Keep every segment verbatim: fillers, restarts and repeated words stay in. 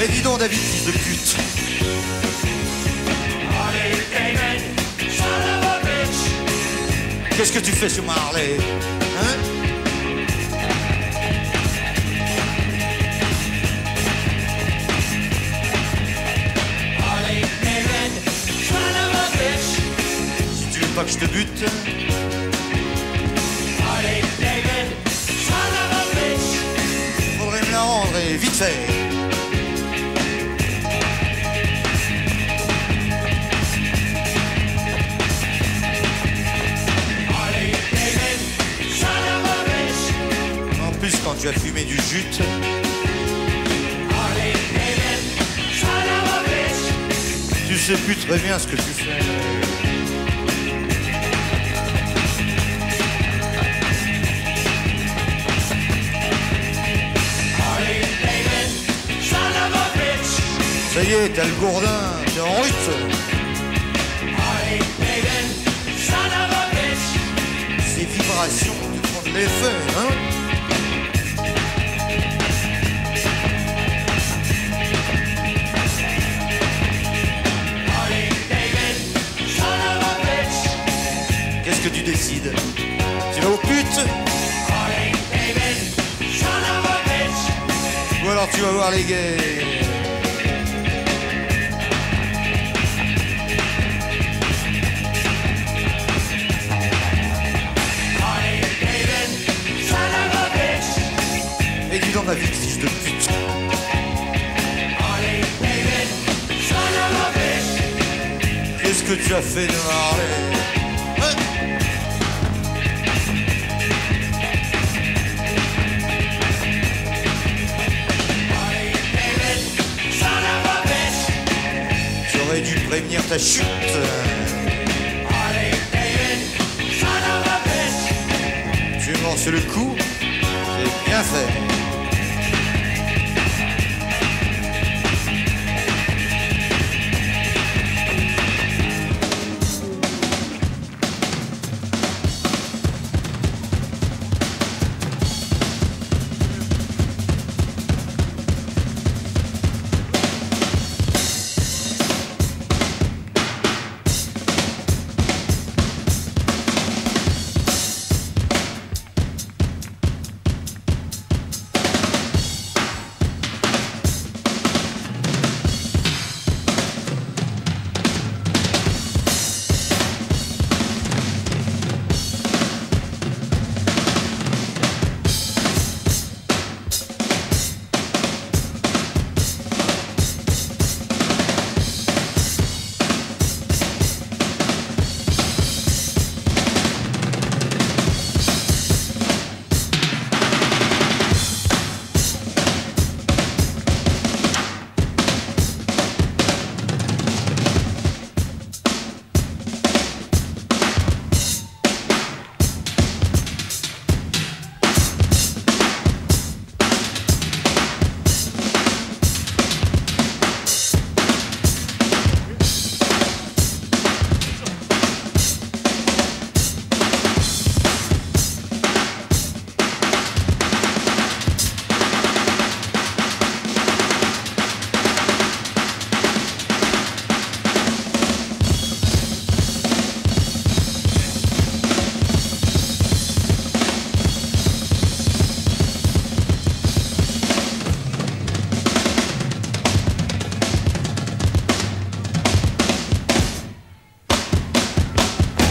Eh dis donc David, fils de pute. Qu'est-ce que tu fais sur ma Harley? Hein? Si tu veux pas que je te bute, faudrait me la rendre et vite fait. En plus, quand tu as fumé du jute, tu sais plus très bien ce que tu fais. Ça y est, t'as le gourdin, t'es en route. Ces vibrations te font de l'effet, hein? Qu'est-ce que tu décides? Tu vas aux putes? Ou alors tu vas voir les gays? Et dis donc ma vie, fils de pute. Qu'est-ce que tu as fait de Harley? Hein? Tu aurais dû prévenir ta chute. Tu es mort sur le coup, c'est bien fait.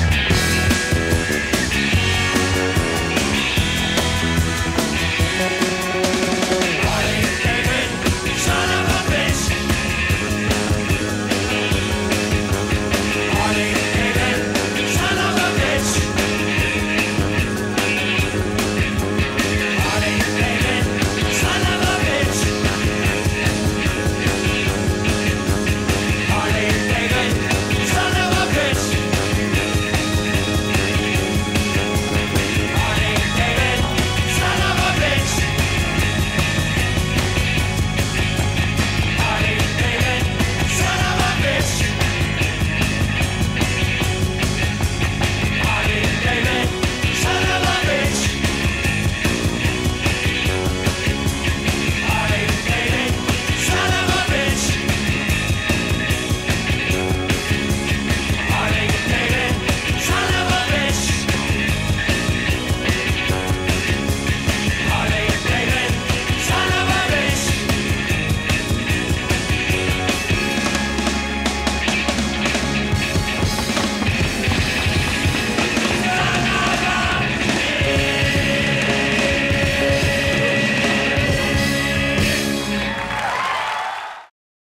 Thank you.